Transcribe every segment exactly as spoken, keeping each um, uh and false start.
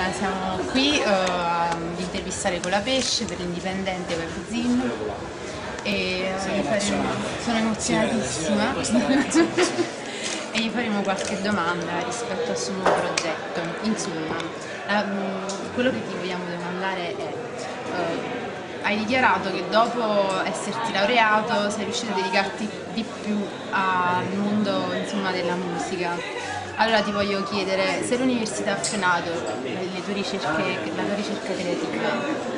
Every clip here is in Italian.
Allora, siamo qui uh, ad intervistare Colapesce per l'Indipendente Webzine e uh, gli faremo... sono emozionatissima e gli faremo qualche domanda rispetto al suo nuovo progetto. Insomma, la, quello che ti vogliamo domandare è uh, hai dichiarato che dopo esserti laureato sei riuscito a dedicarti di più al mondo, insomma, della musica. Allora ti voglio chiedere, se l'università ha frenato le tue ricerche, la tua ricerca creativa?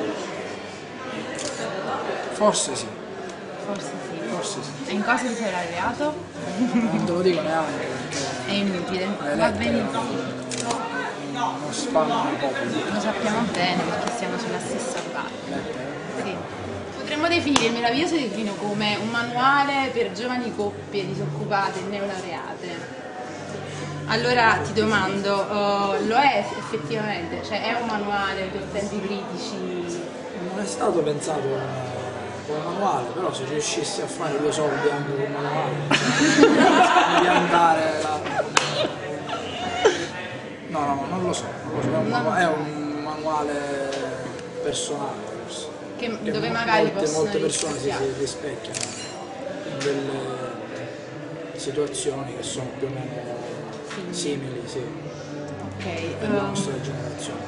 Forse sì. Forse sì. Forse sì. E in cosa ti sei laureato? Non te lo dico neanche perché... È inutile, le va benissimo. Non spannano proprio. Lo sappiamo bene perché siamo sulla stessa barca. Sì. Potremmo definire il meraviglioso declino come un manuale per giovani coppie disoccupate e neolaureate. Allora ti domando, uh, lo è effettivamente? Cioè è un manuale per tempi critici? Non è stato pensato come manuale, però se riuscissi a fare due soldi anche con il manuale, di andare là. No, no, no, non lo so, non lo so. È, un manuale, è un manuale personale forse. Che, che dove magari molte, possono molte persone si, si rispecchiano in delle situazioni che sono più o meno simili, sì, ok, per la um, nostra generazione.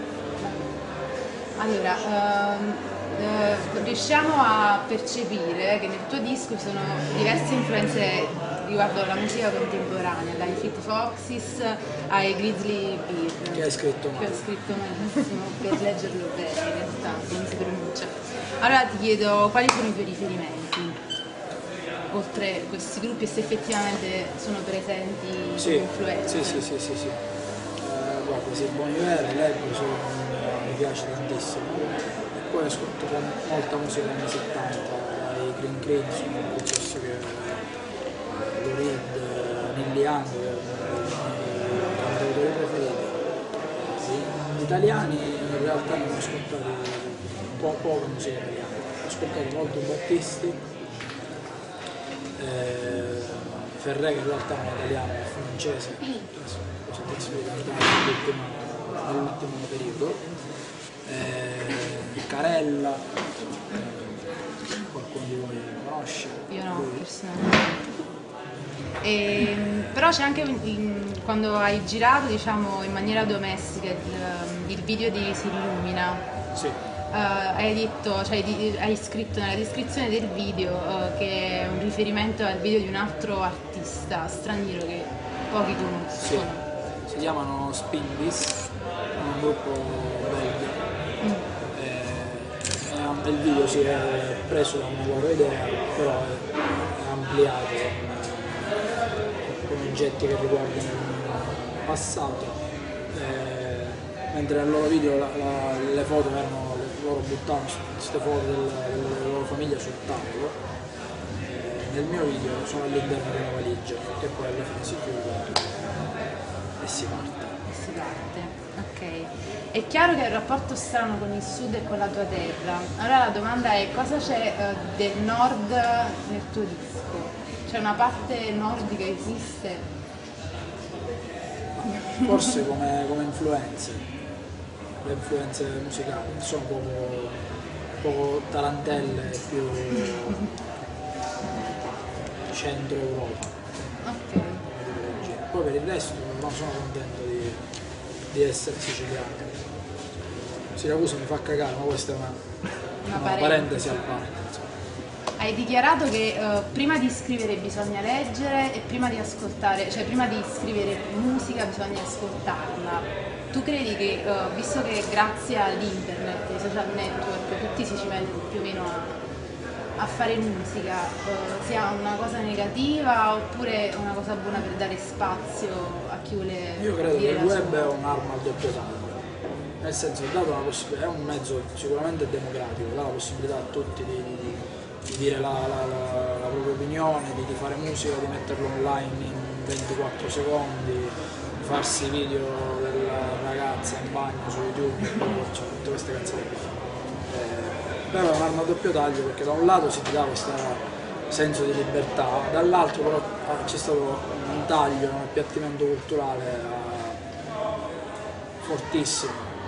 Allora, um, uh, riusciamo a percepire che nel tuo disco ci sono diverse influenze riguardo alla musica contemporanea, dai Fleet Foxes ai Grizzly Bear. Che hai scritto male. Che ho scritto malissimo, per leggerlo bene in realtà, non si pronuncia. Allora ti chiedo quali sono i tuoi riferimenti? Oltre questi gruppi, se effettivamente sono presenti sì, influenze. sì, sì, sì, sì, sì. Eh, guarda, sì, Bon Iver, Leggo, sono, mi piace tantissimo. E poi ascolto molta musica degli anni settanta, i Green Crimson, piuttosto che Lou Reed, Neil Young, che è uno dei miei cantautori preferiti. Gli italiani in realtà non ho ascoltato un po' poca musica italiana, ho ascoltato molto Battisti. Eh, Ferré, che in realtà è un italiano, è francese, così ti spiego, nell'ultimo periodo, eh, Carella, eh, qualcuno di voi conosce? Io no, lui? personalmente. E, però c'è anche in, quando hai girato, diciamo, in maniera domestica il, il video di Si illumina. Sì. Uh, hai detto, cioè di, hai scritto nella descrizione del video uh, che è un riferimento al video di un altro artista straniero che pochi conoscono. Sì. Si chiamano Spinvis, un gruppo belga. Mm. E, e il video si è preso da una loro idea, però è, è ampliato con, con oggetti che riguardano il passato. E, mentre nel loro video la, la, le foto erano, loro buttavano queste foto della, della loro famiglia sul tavolo, e nel mio video sono all'interno di una valigia che poi alla fine si chiude e si parte. E si parte, ok. È chiaro che hai un rapporto strano con il sud e con la tua terra. Allora la domanda è: cosa c'è uh, del nord nel tuo disco? C'è una parte nordica che esiste? Forse come, come influenze. Le influenze musicali sono poco, poco tarantelle, più centro Europa. Ok. Poi per il resto non sono contento di, di essere siciliano. Siracusa mi fa cagare, ma questa è una, una, una parentesi. parentesi al parte. Hai dichiarato che uh, prima di scrivere bisogna leggere e prima di ascoltare, cioè prima di scrivere musica bisogna ascoltarla. Tu credi che, uh, visto che grazie all'internet, ai social network, tutti si ci mettono più o meno a, a fare musica, uh, sia una cosa negativa oppure una cosa buona per dare spazio a chi vuole Io credo dire che il la web sua? è un'arma a doppio taglio, nel senso che dato una possibilità, è un mezzo sicuramente democratico, dà la possibilità a tutti di, di, di dire la, la, la, la propria opinione, di, di fare musica, di metterlo online in ventiquattro secondi, farsi video della ragazza in bagno su YouTube, cioè tutte queste canzoni. Eh, però è un'arma a doppio taglio perché da un lato si ti dà questo senso di libertà, dall'altro però c'è stato un taglio, un appiattimento culturale eh, fortissimo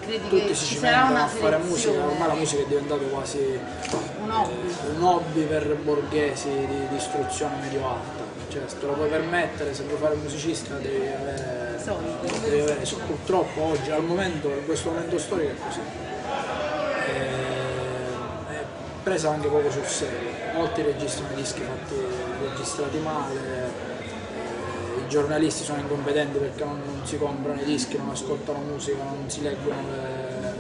credi tutti che si ci sarà cimentano una a fare musica, selezione? ormai la musica è diventata quasi Un hobby. eh, un hobby per borghesi di, di istruzione medio-alta, cioè se te lo puoi permettere, se vuoi fare un musicista devi avere, Soldi. devi avere so- purtroppo oggi, al momento, in questo momento storico è così. Eh, è presa anche poco sul serio, molti registrano dischi fatti registrati male, eh, i giornalisti sono incompetenti perché non, non si comprano i dischi, non ascoltano musica, non si leggono le...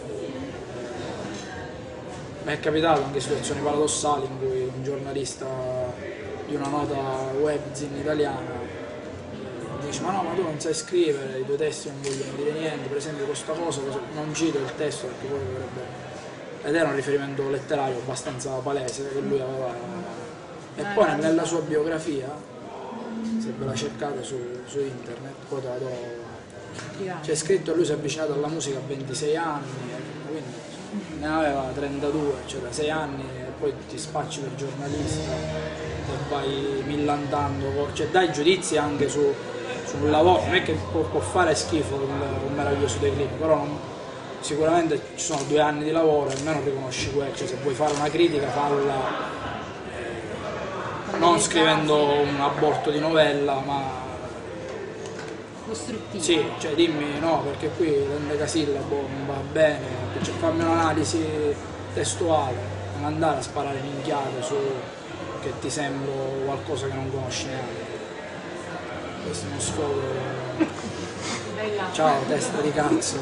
Mi è capitato anche situazioni paradossali in cui un giornalista di una nota webzine italiana eh, dice ma no, ma tu non sai scrivere, i tuoi testi non vogliono dire niente, per esempio questa cosa, non cito il testo perché poi dovrebbe... ed era un riferimento letterario abbastanza palese che lui aveva. E poi nella sua biografia, se ve la cercate su, su internet, poi te la do, c'è scritto che lui si è avvicinato alla musica a ventisei anni, quindi ne aveva trentadue, cioè da sei anni e poi ti spacci per giornalista e vai millantando, cioè dai giudizi anche su, sul lavoro, non è che può, può fare schifo un, un meraviglioso declino, però non, sicuramente ci sono due anni di lavoro, almeno riconosci quello, cioè se vuoi fare una critica falla eh, non scrivendo un aborto di novella, ma Costruttivo. sì, cioè dimmi no, perché qui l'endecasillabo non va bene, cioè fammi un'analisi testuale, non andare a sparare minchiate su che ti sembra qualcosa che non conosci neanche. Questo è uno sfogo. Ciao testa di cazzo,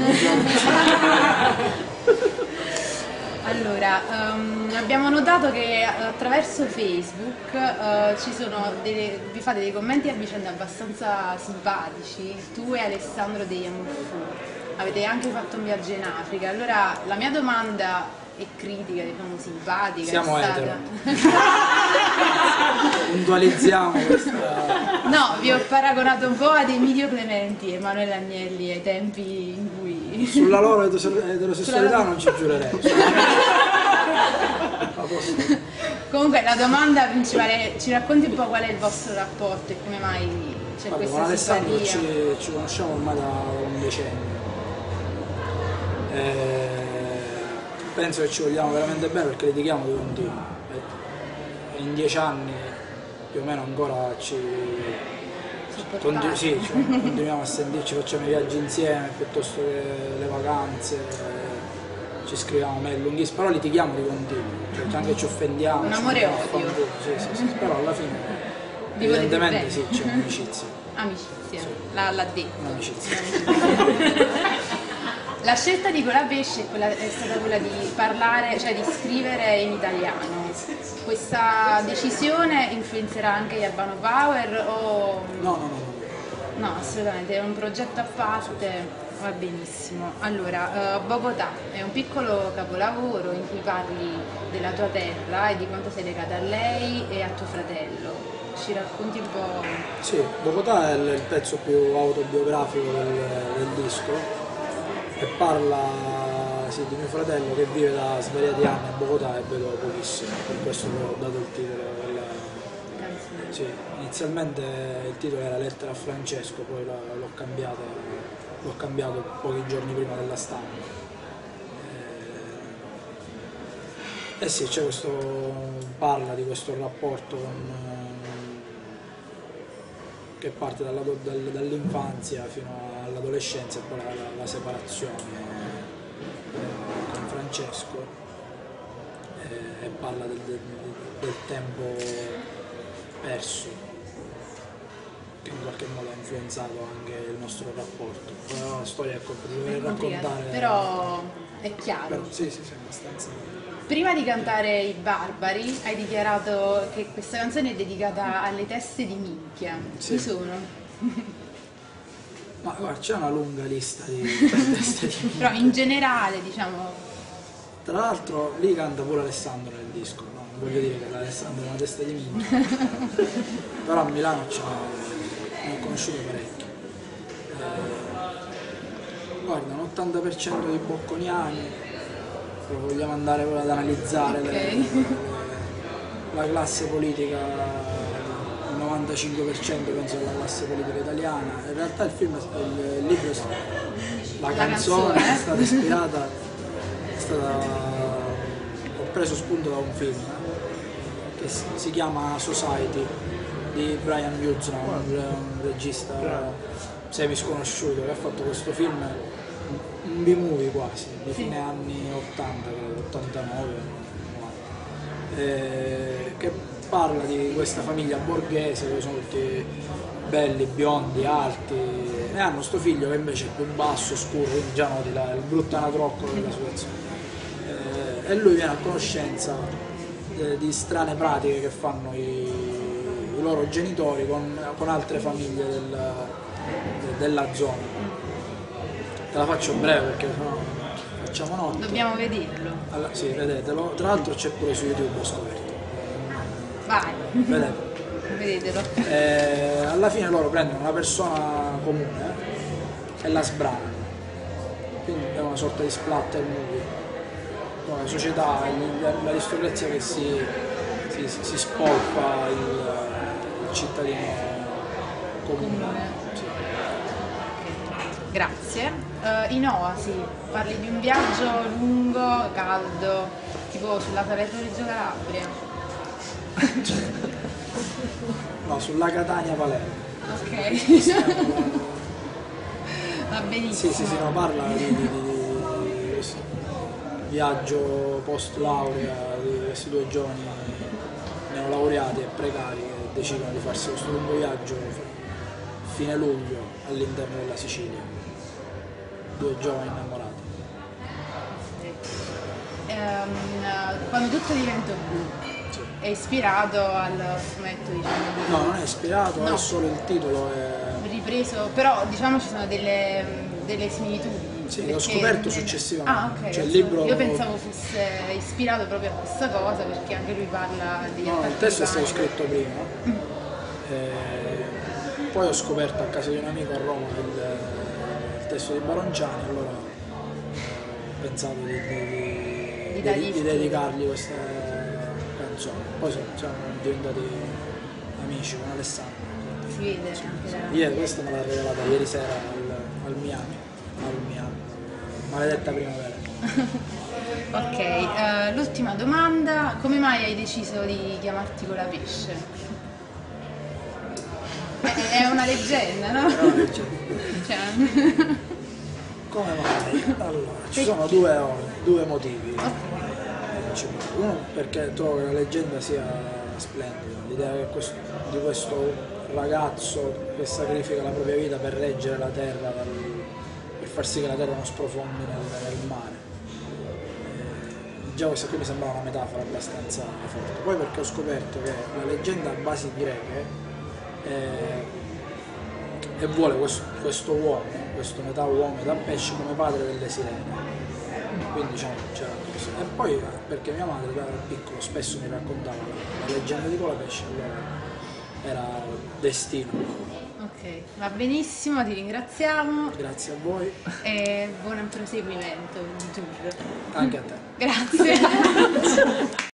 Allora, um, abbiamo notato che attraverso Facebook uh, ci sono delle, vi fate dei commenti a vicenda abbastanza simpatici, tu e Alessandro degli Amorfù. Avete anche fatto un viaggio in Africa. Allora, la mia domanda è critica, diciamo simpatica. Siamo è stata... etero. Puntualizziamo questa... No, vi ho paragonato un po' ad Emilio Clementi e Emanuele Agnelli ai tempi in cui... Sulla loro eterosessualità non ci giurerei. Comunque la domanda principale, ci racconti un po' qual è il vostro rapporto e come mai c'è Vabbè, con questa Alessandro simpatia? ci, ci conosciamo ormai da un decennio. Eh, penso che ci vogliamo veramente bene perché litighiamo di continuo. E in dieci anni più o meno ancora ci, continu sì, cioè, continuiamo a sentirci, facciamo i viaggi insieme piuttosto che le vacanze, eh, ci scriviamo mail lunghissime, però litighiamo di continuo, cioè, anche ci offendiamo. Un amore ci ovvio. Sì, sì, sì, però alla fine Vi evidentemente sì, c'è un'amicizia. Amicizia, Sì. l'ha detto. Un'amicizia. La scelta di Colapesce è, quella, è stata quella di parlare, cioè di scrivere in italiano. Questa decisione influenzerà anche gli Albano Power o... No, no, no, no. No, assolutamente, è un progetto a parte, va benissimo. Allora, uh, Bogotà è un piccolo capolavoro in cui parli della tua terra e di quanto sei legata a lei e a tuo fratello. Ci racconti un po'? Sì, Bogotà è il, il pezzo più autobiografico del, del disco e parla sì, di mio fratello che vive da svariati anni a Bogotà e vedo pochissimo, per questo che ho dato il titolo della Canzone. sì, inizialmente il titolo era Lettera a Francesco, poi l'ho cambiato, l'ho cambiato pochi giorni prima della stampa. Eh, eh sì, c'è questo, parla di questo rapporto con, che parte dalla, dal, dall'infanzia fino all'adolescenza e poi la, la, la separazione eh, con Francesco eh, e parla del, del, del tempo perso che in qualche modo ha influenzato anche il nostro rapporto. Però è una storia che dovrei raccontare. Però è chiaro. Però, sì, sì, sì, abbastanza. Prima di cantare I Barbari hai dichiarato che questa canzone è dedicata alle teste di minchia. Sì. Chi sono? Ma guarda, c'è una lunga lista di teste di minchia. Però in generale, diciamo... Tra l'altro lì canta pure Alessandro nel disco, no? Non voglio dire che l'Alessandro è una testa di minchia. Però a Milano ce ne ho conosciuto parecchi. Eh, guarda, un ottanta per cento di bocconiani. Se vogliamo andare ad analizzare Okay. le, le, la classe politica, il novantacinque per cento penso alla classe politica italiana. In realtà il film, il libro la, la canzone, canzone è stata ispirata, è stata, ho preso spunto da un film che si, si chiama Society di Brian Hughes, un, un regista semi sconosciuto che ha fatto questo film, un B-movie quasi, di fine anni ottanta, credo, ottantanove, eh, che parla di questa famiglia borghese dove sono tutti belli, biondi, alti, e hanno sto figlio che invece è più basso, scuro, quindi già noti la, il brutto anatrocco della situazione. Eh, e lui viene a conoscenza eh, di strane pratiche che fanno i, i loro genitori con, con altre famiglie del, de, della zona. Te la faccio breve perché no, facciamo notte. Dobbiamo vederlo. Allora, sì, vedetelo. Tra l'altro c'è pure su YouTube, ho scoperto. Vai. Vedete. Vedetelo. E alla fine loro prendono una persona comune e la sbranano. Quindi è una sorta di splatter movie. La società, l'aristocrazia che si, si, si spolpa il, il cittadino comune. Comune. Sì. Grazie. Uh, in Oasi parli di un viaggio lungo, caldo, tipo sulla Salerno Reggio Calabria. No, sulla Catania Palermo. Ok. Va benissimo. Sì, sì, sì, no, parla di, di, di, di questo viaggio post laurea di questi due giovani neolaureati e precari che decidono di farsi questo lungo viaggio fine luglio all'interno della Sicilia. Due giovani innamorati. Um, quando tutto diventa blu, sì. È ispirato al fumetto, diciamo? No, non è ispirato, no. È solo il titolo. È... ripreso, però diciamo ci sono delle, delle similitudini. Sì, l'ho scoperto successivamente. Ah, ok. Cioè, il libro... Io pensavo fosse ispirato proprio a questa cosa perché anche lui parla degli No, attacchi. il testo è stato di scritto prima. Mm. E poi ho scoperto a casa di un amico a Roma il, il testo di Baronciani, allora ho pensato di, di, di, di, di dedicargli questa canzone. Poi siamo, siamo diventati amici con Alessandro. Si vede. Sì, sì. Ieri, questa me l'ha regalata ieri sera al, al Miami, al Miami, maledetta primavera. Ok, uh, l'ultima domanda, come mai hai deciso di chiamarti Colapesce? È una leggenda, no? È una leggenda. Cioè... Come mai? Allora, ci sono due, due motivi. Okay. Uno perché trovo che la leggenda sia splendida, l'idea che questo, di questo ragazzo che sacrifica la propria vita per reggere la terra, per, per far sì che la terra non sprofondi nel, nel mare. E già questa qui mi sembrava una metafora abbastanza forte. Poi perché ho scoperto che la leggenda a basi greche eh, e vuole questo, questo uomo, questo metà uomo, metà pesce come padre delle sirene. Quindi diciamo c'era questo. E poi perché mia madre da piccolo spesso mi raccontava la, la leggenda di Colapesce, allora era destino. Ok, va benissimo, ti ringraziamo. Grazie a voi. E buon proseguimento, Giulio. Anche a te. Grazie.